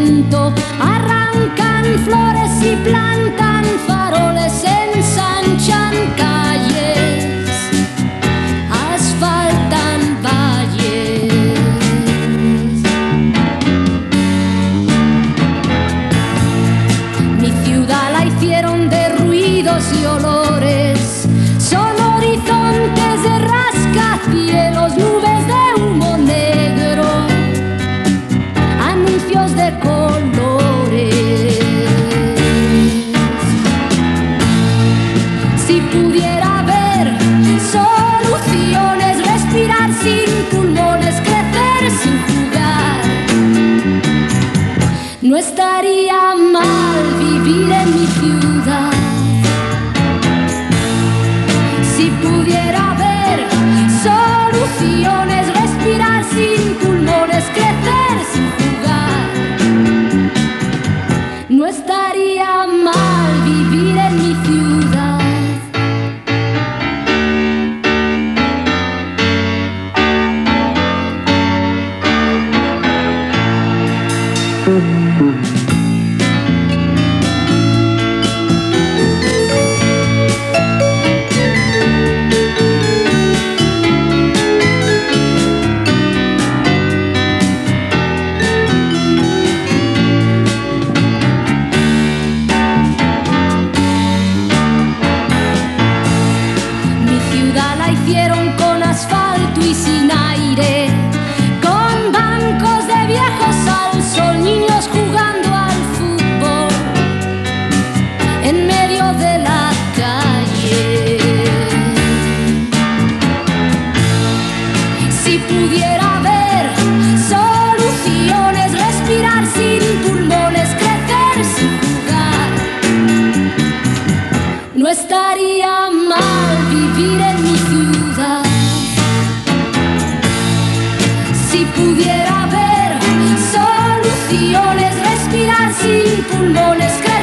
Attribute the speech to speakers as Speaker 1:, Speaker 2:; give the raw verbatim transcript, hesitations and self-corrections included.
Speaker 1: viento, arrancan flores y plantan faroles, ensanchan calles, asfaltan valles. Mi ciudad la hicieron de ruidos y olores, son horizontes de rascacielos, nubes de humo negro, anuncios de colores. Si pudiera haber soluciones, respirar sin pulmones, crecer sin jugar, no estaría mal vivir en mi ciudad. Si pudiera haber soluciones, respirar sin pulmones, crecer sin jugar, no estaría mal vivir en mi ciudad. La hicieron con asfalto y sin aire, con bancos de viejos al sol, niños jugando al fútbol en medio de la calle. Si pudiera haber soluciones, respirar sin pulmones, crecer sin jugar, no estaría mal vivir en mi ciudad. Si pudiera haber soluciones, respirar sin pulmones,